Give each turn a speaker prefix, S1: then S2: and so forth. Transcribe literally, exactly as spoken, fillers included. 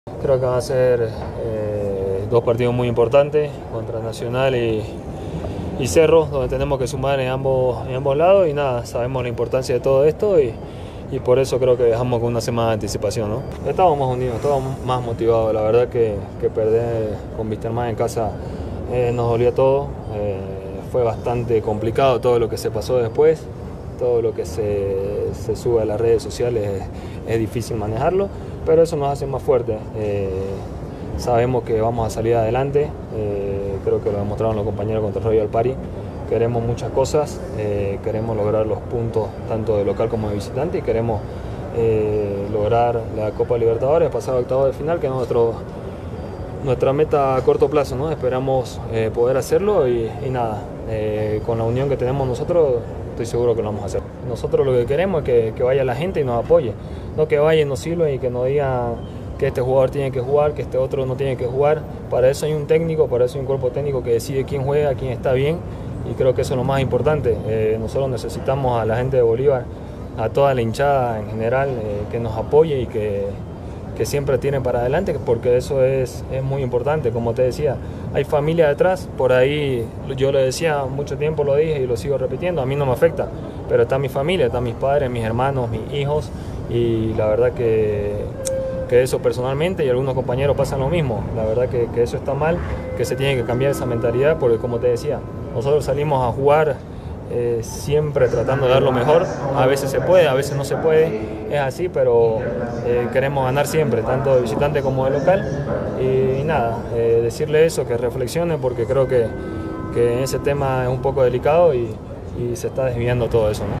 S1: Creo que van a ser eh, dos partidos muy importantes contra Nacional y, y Cerro, donde tenemos que sumar en ambos, en ambos lados y nada, sabemos la importancia de todo esto y, y por eso creo que dejamos con una semana de anticipación, ¿no? Estábamos más unidos, estábamos más motivados, la verdad que, que perder con Wisterman en casa eh, nos dolía todo, eh, fue bastante complicado todo lo que se pasó después, todo lo que se, se sube a las redes sociales es, es difícil manejarlo, pero eso nos hace más fuertes. Eh, sabemos que vamos a salir adelante, eh, creo que lo demostraron los compañeros contra Royal Party. Queremos muchas cosas, eh, queremos lograr los puntos tanto de local como de visitante y queremos eh, lograr la Copa Libertadores, pasar a octavos de final, que es nuestro, nuestra meta a corto plazo, ¿no? Esperamos eh, poder hacerlo y, y nada, eh, con la unión que tenemos nosotros estoy seguro que lo vamos a hacer. Nosotros lo que queremos es que, que vaya la gente y nos apoye, no que vaya y nos sirva y que nos digan que este jugador tiene que jugar, que este otro no tiene que jugar. Para eso hay un técnico, para eso hay un cuerpo técnico que decide quién juega, quién está bien y creo que eso es lo más importante. Eh, nosotros necesitamos a la gente de Bolívar, a toda la hinchada en general, eh, que nos apoye y que, que siempre tiren para adelante, porque eso es, es muy importante. Como te decía, hay familia detrás, por ahí yo lo decía mucho tiempo, lo dije y lo sigo repitiendo, a mí no me afecta, pero está mi familia, están mis padres, mis hermanos, mis hijos y la verdad que, que eso personalmente y algunos compañeros pasan lo mismo, la verdad que, que eso está mal, que se tiene que cambiar esa mentalidad porque como te decía, nosotros salimos a jugar eh, siempre tratando de dar lo mejor, a veces se puede, a veces no se puede, es así, pero eh, queremos ganar siempre, tanto de visitante como de local y, y nada, eh, decirle eso, que reflexione porque creo que, que ese tema es un poco delicado y, y se está desviando todo eso, ¿no?